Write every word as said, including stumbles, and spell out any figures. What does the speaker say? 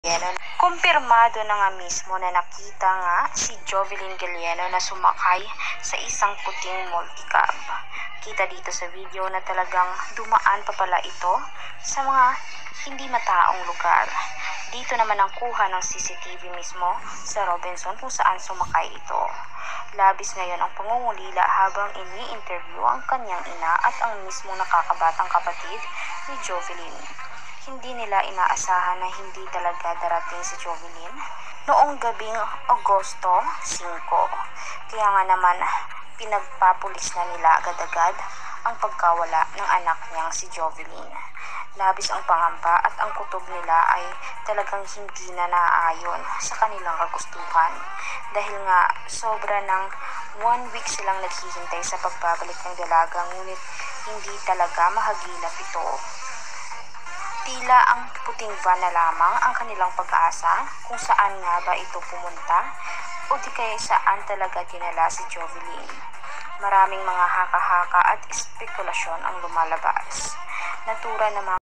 Galieno. Kumpirmado na nga mismo na nakita nga si Jovelyn Galieno na sumakay sa isang puting multicab. Kita dito sa video na talagang dumaan pa pala ito sa mga hindi mataong lugar. Dito naman ang kuha ng C C T V mismo sa Robinson kung saan sumakay ito. Labis ngayon ang pangungulila habang ini-interview ang kanyang ina at ang mismong nakakabatang kapatid ni Jovelyn. Hindi nila inaasahan na hindi talaga darating si Jovelyn noong gabing Agosto singko. Kaya nga naman pinagpapulis na nila agad-agad ang pagkawala ng anak niyang si Jovelyn. Labis ang pangamba at ang kutob nila ay talagang hindi na naaayon sa kanilang kagustuhan. Dahil nga sobra ng one week silang naghihintay sa pagbabalik ng dalaga ngunit hindi talaga mahagilap ito. Tila ang puting van na lamang ang kanilang pag-asa kung saan nga ba ito pumunta o di kaya saan talaga dinala si Jovelyn. Maraming mga haka-haka at espekulasyon ang lumalabas. Natura namang